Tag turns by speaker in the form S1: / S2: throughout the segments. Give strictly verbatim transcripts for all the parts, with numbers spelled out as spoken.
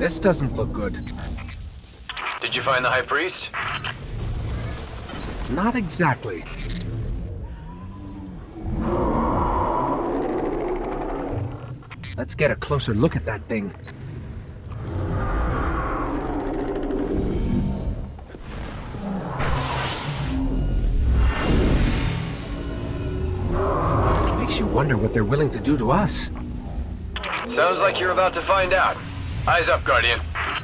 S1: This doesn't look good.
S2: Did you find the High Priest?
S1: Not exactly. Let's get a closer look at that thing. Makes you wonder what they're willing to do to us.
S2: Sounds like you're about to find out. Eyes up, Guardian.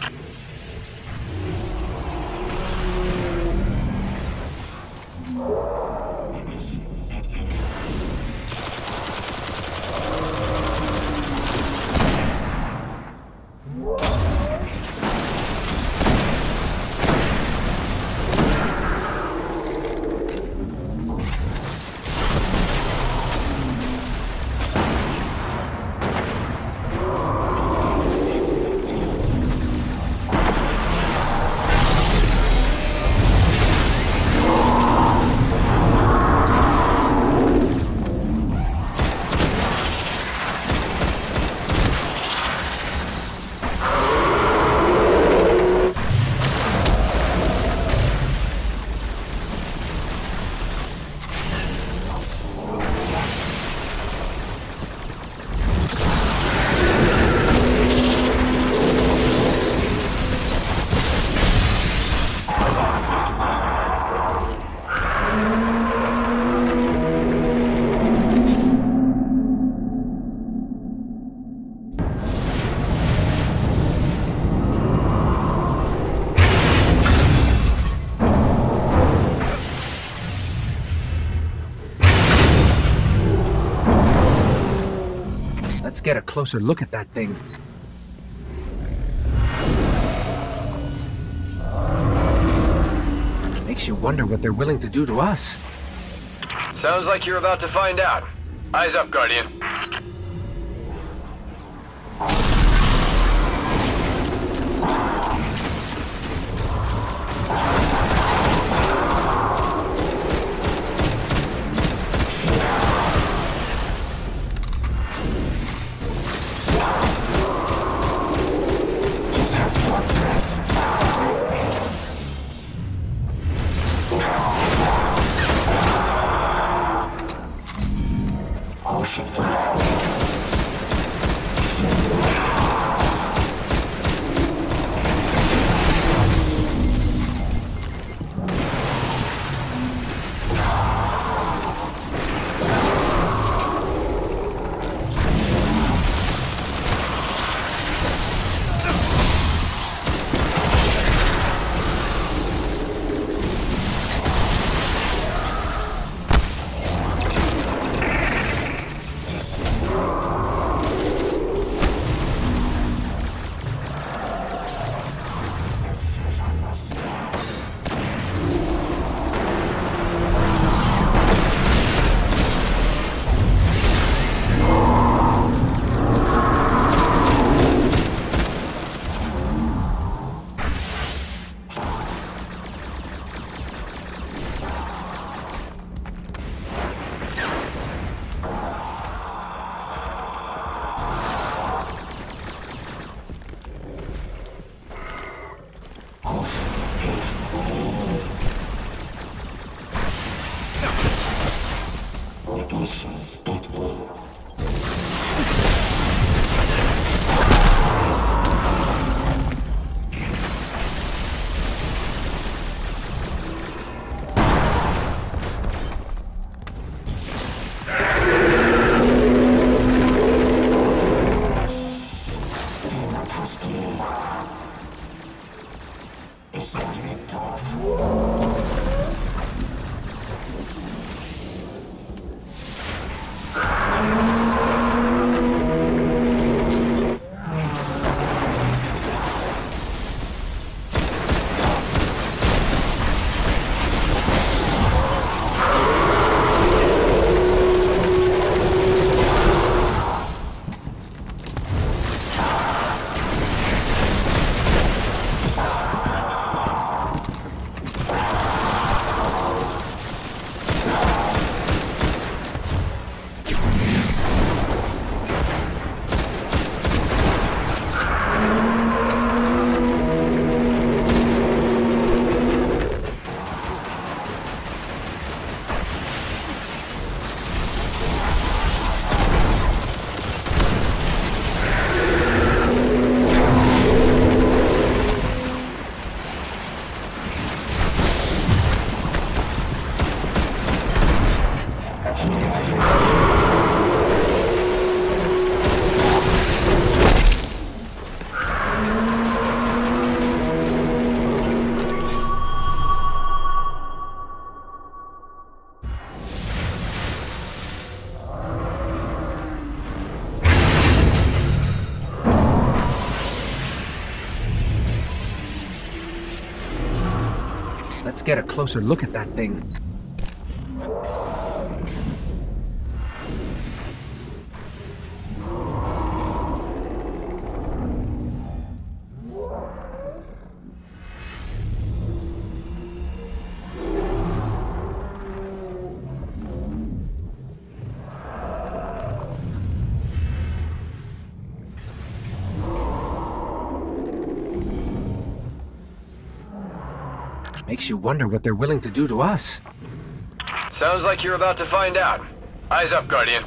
S1: Let's get a closer look at that thing. Makes you wonder what they're willing to do to us.
S2: Sounds like you're about to find out. Eyes up, Guardian.
S3: Ocean
S1: Let's get a closer look at that thing. Makes you wonder what they're willing to do to us.
S2: Sounds like you're about to find out. Eyes up, Guardian.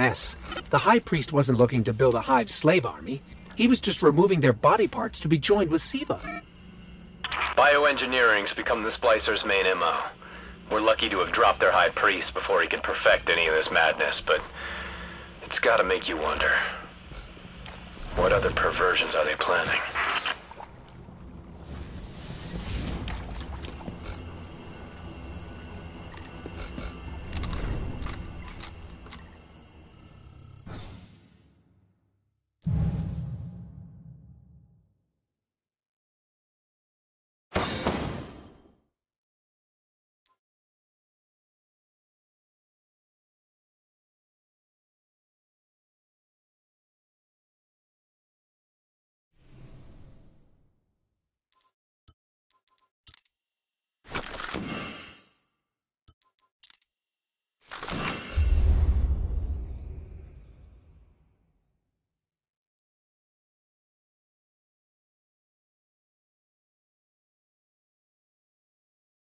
S1: mess. The High Priest wasn't looking to build a hive slave army. He was just removing their body parts to be joined with Siva.
S2: Bioengineering's become the Splicer's main M O. We're lucky to have dropped their High Priest before he could perfect any of this madness, but it's gotta make you wonder. What other perversions are they planning?